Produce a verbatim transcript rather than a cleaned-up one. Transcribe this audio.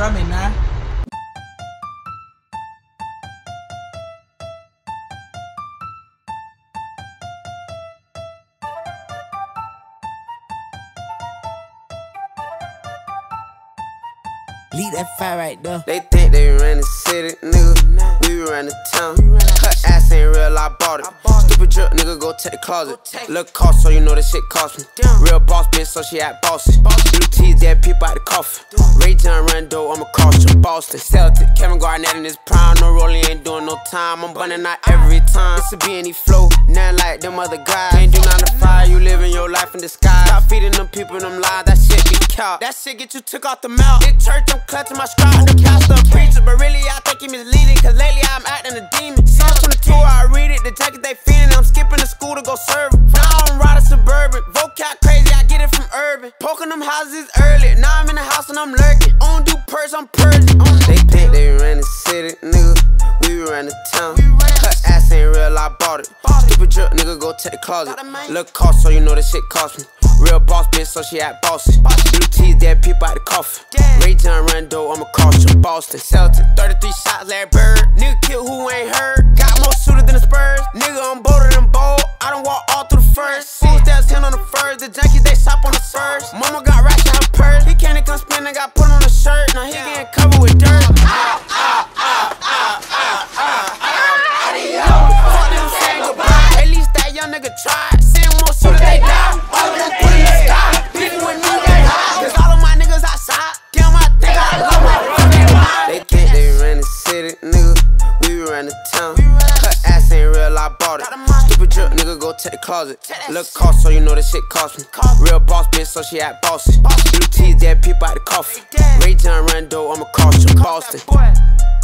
drumming, nah. Leave that fire right there. They think they ran the city, nigga. We ran the town. Her ass ain't real, I bought it. Stupid drip, nigga, go take the closet. Look cost, so you know that shit cost me. Real boss bitch, so she act bossy. Blue teeth, dead people out the coffin. Ray John Rando, I'm a caution. Boston, Celtic, Kevin Garnett in his prime. No rolling, ain't doing no time. I'm bunning out every time. It's a B and E flow, nothing like them other guys. Ain't do nine to five, you living your life in disguise. Stop feeding them people them lies, that shit be cow. That shit get you took off the mouth. Big church, I'm clutching my scribe. The pastor preacher, but really I think he misleading. Cause lately I'm acting a demon. Psalms twenty-two, I read it. The jacket they feeding, I'm skipping to school to go serve it. Now I'm riding suburban. Vocab crazy, I get it from urban. Poking them houses early. Now I'm in the house and I'm lurking. I don't do purse, I'm purging. They think they ran the city, nigga. We ran the town. Her ass ain't real, I bought it. Stupid drip, nigga, go take the closet. Look cost, so you know that shit cost me. Real boss bitch, so she act bossy. Blue teeth, dead people out the coffin. Ray John Rando, I'm a caution. Boston, Celtic, thirty-three shots, Larry Bird. Nigga kill who ain't heard. Got more shooters than the Spurs. Nigga, I'm bolder than bold. I done walk all through the first. Full steps, ten on the first. The junkies, they shop on the spurs. Mama got racks in her purse. He came to come spin, I got put on a shirt. Now he getting covered with dirt. Ah, ah, ah, ah, ah, ah, ah. Adios. Fuck them saying goodbye. At least that young nigga tried. Seeing more shooters, they die. All of them put in the sky. People with me, they high. Cause all of my niggas outside. Damn, I think I love my friend. They think they ran the city, nigga. We ran the town. Her ass ain't real, I bought it. Stupid drip, nigga, go take the closet. Look cost, so you know that shit cost me. Real boss bitch, so she act bossy. Blue teeth, dead people out the coffin. Ray John Rando, I'm a caution. Boston.